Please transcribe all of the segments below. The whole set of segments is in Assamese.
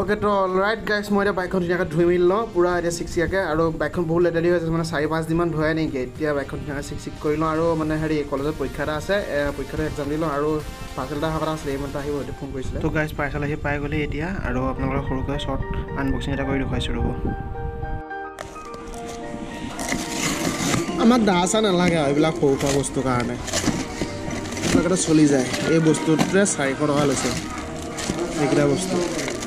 ओके तो ऑलराइट गाइस मैं बाइकখন ধুনীয়াকৈ ধুই মিল লওঁ পুৰা এতিয়া চিকচিয়াকৈ আৰু বাইকখন বহুত লেতেৰি হৈছে মানে 4-5 দিনমান ধোৱাই নেকি এতিয়া বাইকখন ধুনীয়াকৈ চিক কৰি লওঁ আৰু মানে হেৰি কলেজত পৰীক্ষা এটা আছে পৰীক্ষাটো এক্সাম দি লওঁ আৰু পাৰ্চেল এটা অহা আছিলে ইমানটা আহিব সেইটো ফোন কৰিছিলে তো গাইস পাৰ্চেল আহি পাই গ'লে এতিয়া আৰু আপোনালোকৰ সৰুকৈ শ্বৰ্ট আনবক্সিং এটা কৰি দেখুৱাইছোঁ ৰ'ব আমাক দাসা নালাগে এইবিলাক সৰু সৰু বস্তুৰ কাৰণে এইবিলাকতে চলি যায় এই বস্তুটোৱে 400 টকা লৈছে এইকেইটা বস্তু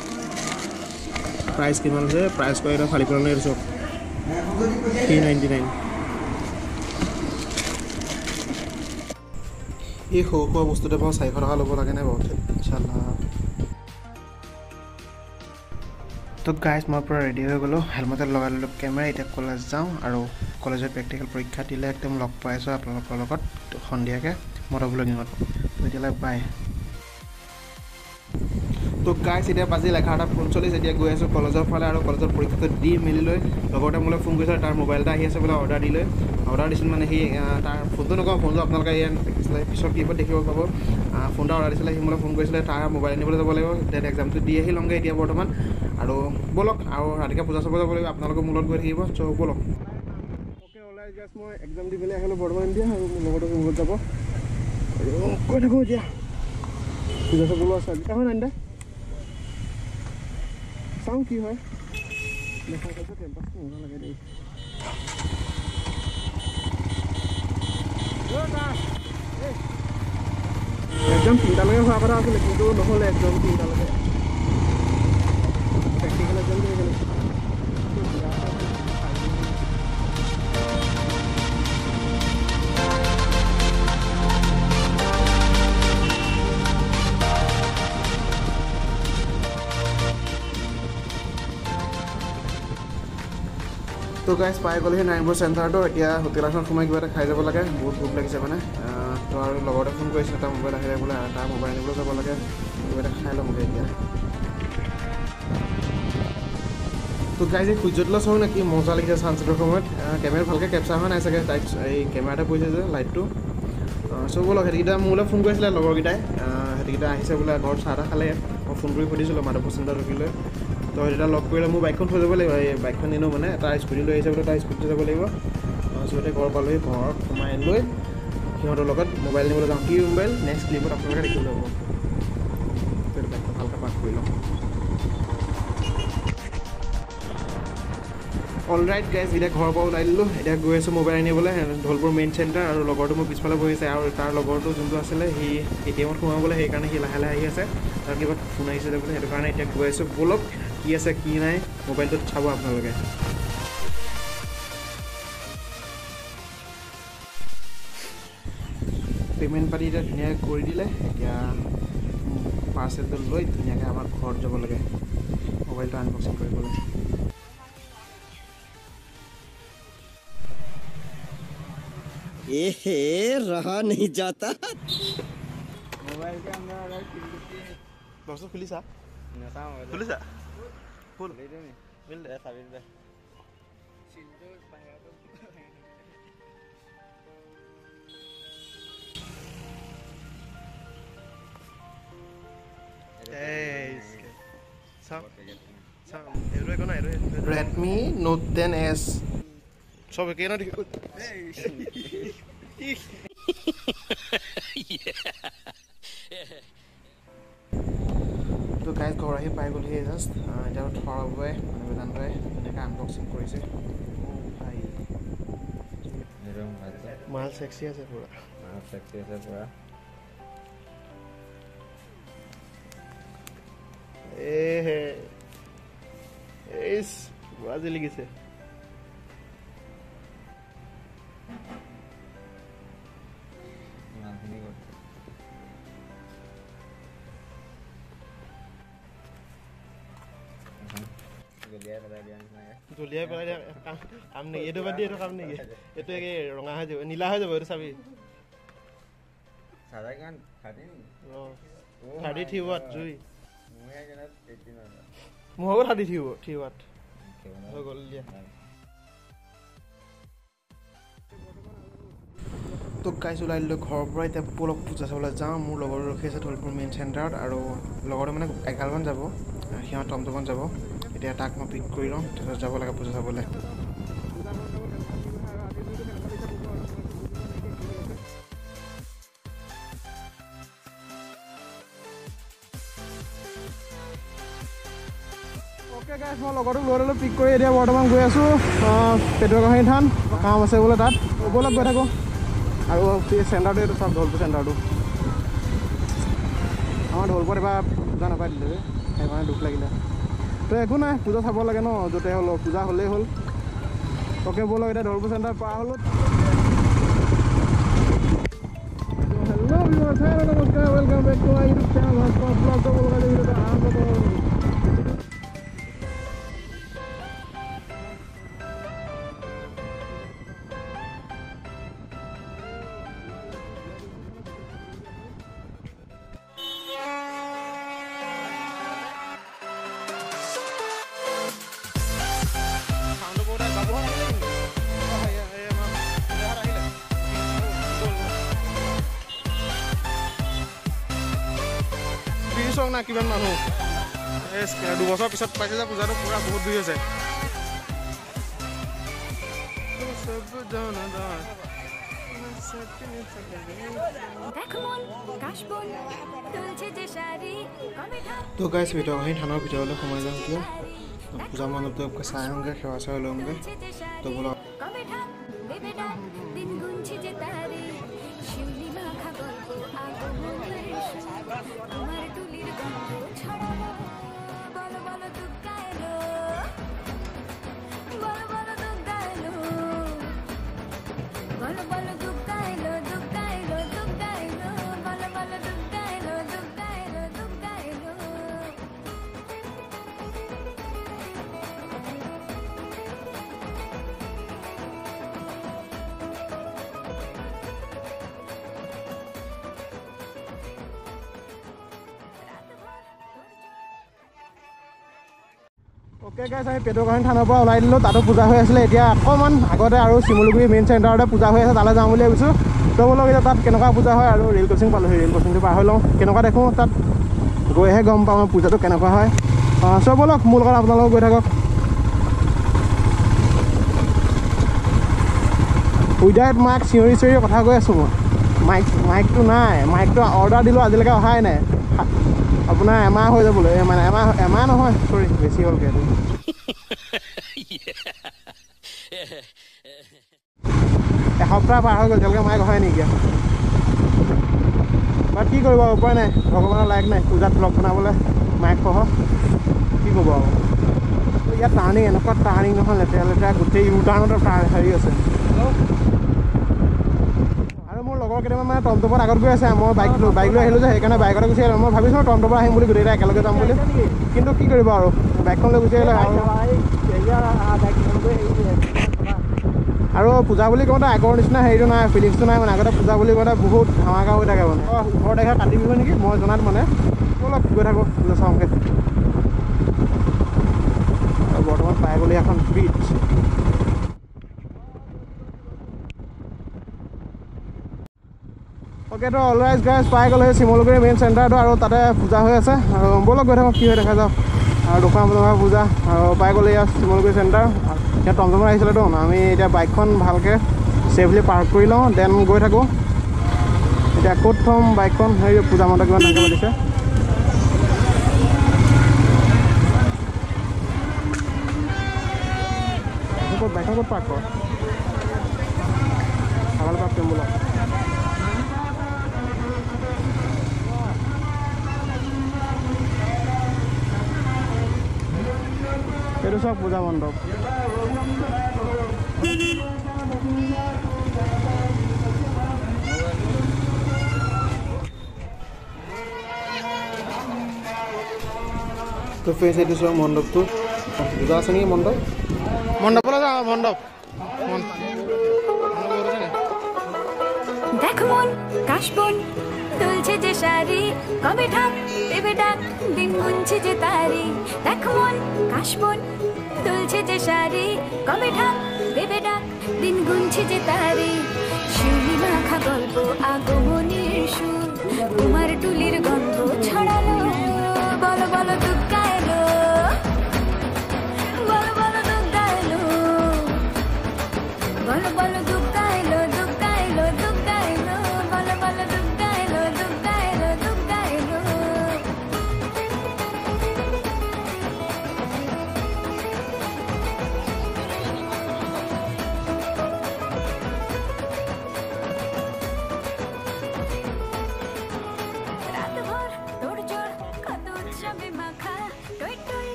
प्राइस किमान আছে प्राइस को এটা খালি কৰা নাই সব 399 এই সৰু বস্তুটো পাও 400 টকা ল'ব লাগে না বহুত ইনশাআল্লাহ তো গাইস মই পুৰা ৰেডি হৈ গলো হেলমেট লগাই ললো কেমেৰা এটা কলেজ যাওঁ আৰু কলেজত প্ৰেক্টিকেল পৰীক্ষা দিলে একদম লগ পাইছো আপোনালোকৰ লগত সন্ধিয়াকে মৰা ব্লগিংত তেতিয়ালৈ বাই তো গাইস এটা বাজি 11:45 এতিয়া গৈ আছো কলেজৰ ফালে আৰু কলেজৰ পৰীক্ষাটো দি মেলি লৈ লগতে মোলে ফোন কৰিছে তাৰ মোবাইলটা আহি আছে বলে অৰ্ডাৰ দিলে অৰ্ডাৰ দিছিল মানে হি তাৰ ফোনটো নকওঁ ফোনটো আপোনালোকে ইয়াত দেখিছিলে পিছত কিবা দেখিব পাব ফোনটা অৰ্ডাৰ দিছিলে হি মোলে ফোন কৰিছিলে তাৰ মোবাইল নিবলৈ যাব লাগিব ডেট এক্সামটো দি আহি লংগে এতিয়া বৰ্তমান আৰু বলক আৰু ৰাতিকা পূজা চাব যাব লাগিব আপোনালোকৰ মূলত গৈ থাকিব চ বলক ওকে অলৰাইট গাইস মই এক্সাম দি মেলি আহিলো বৰ্তমান দিয়া আৰু লগতে মূলত যাব আৰু কৈ থাকো এতিয়া পূজা চাব আছে কাম নাই साउंड की है देखा तो कैंपस में होना लगे दे एकदम चिंता लगे हुआ करा तो लेकिन तो নহলে एकदम चिंता लगे प्रैक्टिकल एग्जाम दे गए तो गाइस पाई ग'লে নাইনপুৰ চেণ্টাৰটো এতিয়া হোটেল এখন সময় কিবা এটা খাই যাব লাগে বহুত ভোক লাগিছে মানে তো আৰু লগতে ফোন কৰিছে এটা মোবাইল আহিলে বোলে এটা মোবাইল নিবলৈ যাব লাগে কিবা এটা খাই ল'মগে এতিয়া তো গাইস এই সূৰ্যটো চাওঁ নেকি মজা লাগিছে সানছেটৰ সময়ত কেমেৰা ভালকৈ কেপচাৰ হোৱা নাই চাগে তাই এই কেমেৰাটা পৰিছে যে লাইটটো সব বলক হেৰিকেইটা মোলৈ ফোন কৰিছিলে লগৰকেইটাই হেৰিকেইটা আহিছে বোলে ঘৰত চাহ খালে মই ফোন কৰি সুধিছিলোঁ মাধৱপুৰ চেণ্টাৰ ৰখিলৈ তো এটা লগ কৰিলে মোৰ বাইকখন থৈ যাব লাগিব এই বাইকখন নিনো মানে এটা স্কুটি লৈ আহিছে বোলে তাৰ স্কুটিতে যাব লাগিব সবতে ঘৰ পালোহি ঘৰত সোমাই লৈ সিহঁতৰ লগত মোবাইল নিবলৈ যাওঁ কি মোবাইল নেক্সট ক্লিপত আপোনালোকে দেখিব লাগিব বাইকখন ভালকৈ পাক কৰি লওঁ অলৰাইট গাইজ এতিয়া ঘৰৰ পৰা ওলাই দিলোঁ এতিয়া গৈ আছোঁ মোবাইল আনিবলৈ ধলপুৰ মেইন চেণ্টাৰ আৰু লগৰটো মোৰ পিছফালে বহিছে আৰু তাৰ লগৰটো যোনটো আছিলে সি এটিএমত সোমাবলৈ সেইকাৰণে সি লাহে লাহে আহি আছে তাৰ কিবা ফোন আহিছিলে বোলে সেইটো কাৰণে এতিয়া গৈ আছোঁ বলক কি আছে কি নাই মোবাইলটোত চাব আপোনালোকে পে'মেণ্ট পাতি এতিয়া ধুনীয়াকৈ কৰি দিলে এতিয়া পাৰ্চেলটো লৈ ধুনীয়াকৈ আমাৰ ঘৰত যাব লাগে মোবাইলটো আনবক্সিং কৰিবলৈ रहा नहीं जाता मोबाइल के अंदर बॉक्स खुली सा खुली सा खोल मिल ऐसा मिल दे Redmi Note 10s सब के ना तो गाइस घर আহি পাই গ'ল হে জাস্ট এটা থৰবয়ে বেদান্তই এনেকা আনবক্সিং কৰিছে ভাই মাল সেক্সি আছে পুৰা এস বাজি লাগিছে জলিয়াই পেলাই দিয়া কাম নেকি এইটো বাদ দি এইটো কাম নেকি এইটো একে ৰঙা হৈ যাব নীলা হৈ যাব এইটো চাবি থাৰ্টি থ্ৰী ৱাট জুই মোৰ হ'ব থাৰ্টি থ্ৰী ৱাট হৈ গ'ল দিয়া তো গাইছ ওলাই দিলোঁ ঘৰৰ পৰা এতিয়া পলক পূজা চাবলৈ যাওঁ মোৰ লগৰ ৰখি আছে ধলপুৰ মেইন চেণ্টাৰত আৰু লগতে মানে 11মান যাব সিহঁত টমটমত যাব এতিয়া তাক মই পিক কৰি লওঁ তাৰপিছত যাব লাগে পূজা চাবলৈ ओके गाइस মই লগৰটোক লৈ ল'লোঁ পিক কৰি এতিয়া বৰ্তমান গৈ আছোঁ পেটুৱাগাঁও থান কাম আছে বোলে তাত ব'লক গৈ থাকোঁ আৰু চেণ্টাৰটো এইটো চাওক ঢলপুৰ চেণ্টাৰটো আমাৰ ঢলপুৰত এবাৰ পূজা নাপাই দিলে যে সেইকাৰণে দুখ লাগিলে তো একো নাই পূজা চাব লাগে ন য'তে হ'ল পূজা হ'লেই হ'ল অ'কে ব'লক এতিয়া ঢলপুৰ চেণ্টাৰ পাৰ হ'লোঁ হেল্ল' ভিউৱাৰ্ছ নমস্কাৰ welcome back to my YouTube channel Bhaskar blog ব'লক ভিডিঅ'টো আৰম্ভ কৰোঁ না কিমান মানুহ দুবছৰ পিছত পাইছে যে পূজাটো পুৰা বহুত ভিৰ হৈছে তো গাইছ ভিতৰত আহি থানৰ ভিতৰলৈ সোমাই যাওঁ এতিয়া পূজা মণ্ডপটো চাই আহোঁগৈ সেৱা চেৱা লওঁগৈ তো বোলো ओके गाइस আমি পেটুৱাগাঁও থানৰ পৰা ওলাই দিলোঁ তাতো পূজা হৈ আছিলে এতিয়া অকণমান আগতে আৰু শিমলুগুৰি মেইন চেণ্টাৰতে পূজা হৈ আছে তালৈ যাওঁ বুলি ভাবিছোঁ তো বোলক এতিয়া তাত কেনেকুৱা পূজা হয় আৰু ৰেল ক্ৰচিং পালোঁ ৰেল ক্ৰচিংটো পাৰ হৈ লওঁ কেনেকুৱা দেখোঁ তাত গৈহে গম পাওঁ পূজাটো কেনেকুৱা হয় চ' ব'লক মোৰ লগত আপোনালোকক গৈ থাকক উইদাউট মাইক চিঞৰি চিঞৰি কথা কৈ আছোঁ মই মাইকটো নাই মাইকটো অৰ্ডাৰ দিলোঁ আজিলৈকে অহাই নাই আপোনাৰ এমাহ হৈ যাবলৈ মানে এমাহ নহয় চৰি বেছি হ'লগৈ এসপ্তাহ পাৰ হৈ গ'ল তেওঁলোকে মাইক অহাই নেকি বাট কি কৰিব উপায় নাই ভগৱানৰ লাইক নাই পূজাত ব্লগ বনাবলৈ মাইক সহ কি ক'ব আৰু ইয়াত টাৰ্ণিং এনেকুৱা টাৰ্ণিং নহয় লেতেৰা লেতেৰা গোটেই ইউটাৰ্ণৰ হেৰি আছে লগৰ কেইটামান মানে টমটমত আগত গৈ আছে মই বাইক লৈ আহিলোঁ যে সেইকাৰণে বাইকতে গুচি আহিলোঁ মই ভাবিছিলোঁ টমটমত আহিম বুলি গোটেইটা একেলগে যাম বুলি কিন্তু কি কৰিব আৰু বাইকখন লৈ গুচি আহিলে আৰু পূজা বুলি কওঁতে আগৰ নিচিনা হেৰিটো নাই ফিলিংছটো নাই মানে আগতে পূজা বুলি কওঁতে বহুত ধামাকা হৈ থাকে মানে 18 তাৰিখে কাতি বিহু নেকি মই জনাত মানে অলপ গৈ থাকোঁ পূজা চাওঁগৈ আৰু বৰ্তমান পাই গ'লে এখন ব্ৰিজ অ'কে তো অলৰাইজ গাইজ পাই গ'লে শিমলুগুৰি মেইন চেণ্টাৰটো আৰু তাতে পূজা হৈ আছে আৰু ব'লক গৈ থাকক কি হৈ দেখা যাওক আৰু দোকান বজাৰ পূজা আৰু পাই গ'লে ইয়াত শিমলুগুৰি চেণ্টাৰ ইয়াত টমটমত আহিছিলেতো আমি এতিয়া বাইকখন ভালকৈ ছেফলি পাৰ্ক কৰি লওঁ দেন গৈ থাকোঁ এতিয়া ক'ত থ'ম বাইকখন হেৰি পূজা মণ্ডপ কিমান ডাঙৰকৈ পাতিছে বাইকখন ক'ত পাৰ্ক কৰ আগলৈ পাৰ্ক কৰিম বোলক এইটো চব পূজা মণ্ডপ তো ফ্ৰেণ্ডছ এইটো চব মণ্ডপটো পূজা আছে নেকি মণ্ডপলৈ যাওঁ মণ্ডপ দেখ মন কাশবন তুলছে যে শাড়ি কবে ঠাক দেবে ডাক দিন গুনছে যে তারি দেখ মন কাশবন তুলছে যে শাড়ি কবে ঠাক দেবে ডাক দিন গুনছে যে তারি শিউলি মাখা গল্প আগমনের সুর তোমার টুলির গন্ধ ছড়ালো বলো বলো দুগ্গা এলো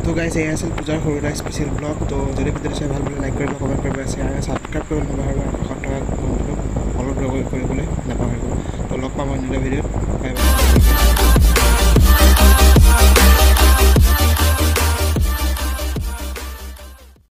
তো গাইজ এয়া আছিল পূজাৰ সৰু এটা স্পেচিয়েল ব্লগ তো যদি ভিডিঅ'টো চাই ভাল পালে লাইক কৰিব কমেণ্ট কৰিব শ্বেয়াৰ আৰু ছাবস্ক্ৰাইব কৰিব নাপাহৰিব আৰু কাষত থকা ঘণ্টাটো অলপ কৰিবলৈ নাপাহৰিব তো লগ পাম অন্য এটা ভিডিঅ'ত বাই বাই